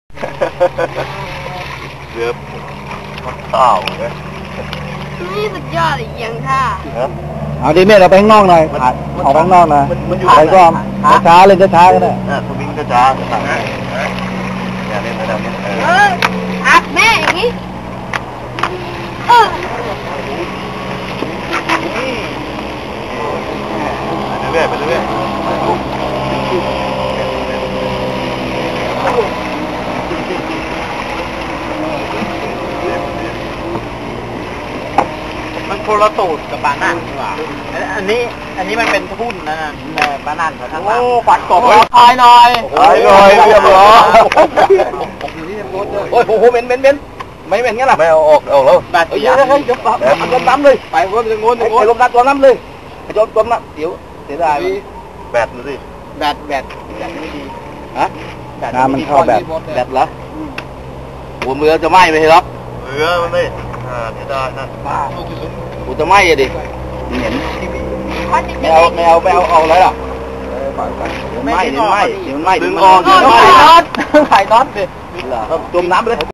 เรือมันเต่าเลยนี่สุดยอดเลยยังค่ะเอาดิเมฆเราไปข้างนอกหน่อยออกไปข้างนอกนะไปก็ช้าเล่นช้าก็ได้สวิงก็ช้าก็ต่างอย่าเล่นไปแล้วอักแม่อย่างนี้ไปเรื่อยไปเรื่อยมันโคลตูดกับปานั่นดีกว่าอันนี้มันเป็นทุ่นนะปานั่นเขาทั้งโอ้ปัดกบคอยหน่อยเรียบร้อยโอ้ยโหเหม็นไม่เหม็นงั้นล่ะไม่เอาออกแล้วแบบเฮ้ยจะปรับลมน้ำเลยไปว่าจะงนลมน้ำตัวน้ำเลยโจนตัวน้ำเสียดายแบตดูสิแบตไม่ดีฮะน้ำมันเข้าแบตเหรอหัวมือจะไหม้ไหมครับเรือมันไม่เสียดายนะกูจะไหม้ดิเห็นไม่เอาออกเลยหรอไม่ดึงออกไข่น็อตเลยจมน้ำเลย